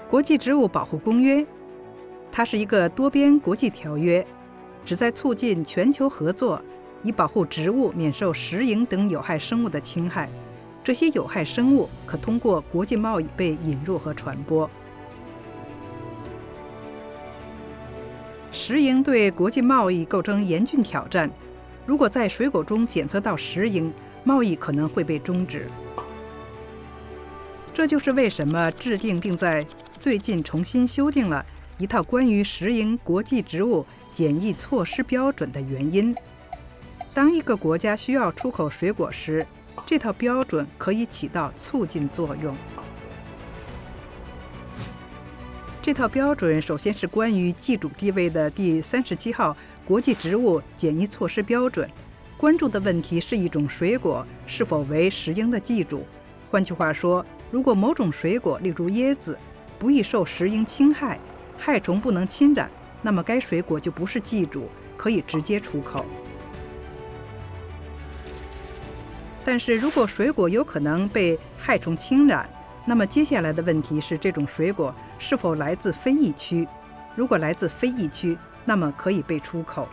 国际植物保护公约，它是一个多边国际条约，旨在促进全球合作，以保护植物免受食蝇等有害生物的侵害。这些有害生物可通过国际贸易被引入和传播。食蝇对国际贸易构成严峻挑战。如果在水果中检测到食蝇，贸易可能会被终止。这就是为什么制定并在最近重新修订了一套关于食蝇国际植物检疫措施标准的原因。当一个国家需要出口水果时，这套标准可以起到促进作用。这套标准首先是关于寄主地位的第37号国际植物检疫措施标准，关注的问题是一种水果是否为食蝇的寄主。换句话说，如果某种水果，例如椰子，不易受食蝇侵害，害虫不能侵染，那么该水果就不是寄主，可以直接出口。但是如果水果有可能被害虫侵染，那么接下来的问题是这种水果是否来自非疫区。如果来自非疫区，那么可以被出口。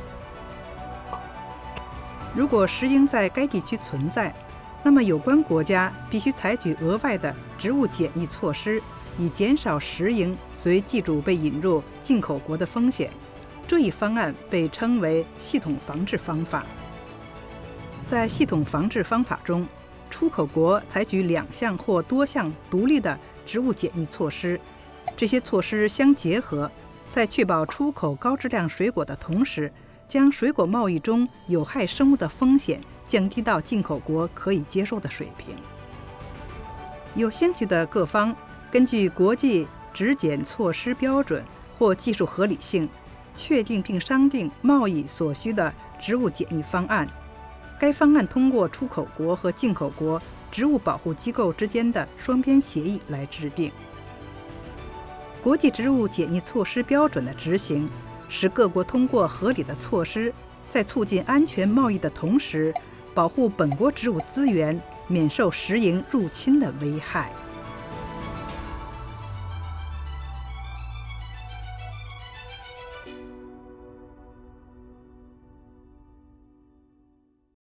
如果食蝇在该地区存在，那么有关国家必须采取额外的植物检疫措施，以减少食蝇随寄主被引入进口国的风险。这一方案被称为系统防治方法。在系统防治方法中，出口国采取2项或多项独立的植物检疫措施，这些措施相结合，在确保出口高质量水果的同时，将水果贸易中有害生物的风险降低到进口国可以接受的水平。有兴趣的各方根据国际质检措施标准或技术合理性，确定并商定贸易所需的植物检疫方案。该方案通过出口国和进口国植物保护机构之间的双边协议来制定。国际植物检疫措施标准的执行，使各国通过合理的措施，在促进安全贸易的同时，保护本国植物资源免受食蝇入侵的危害。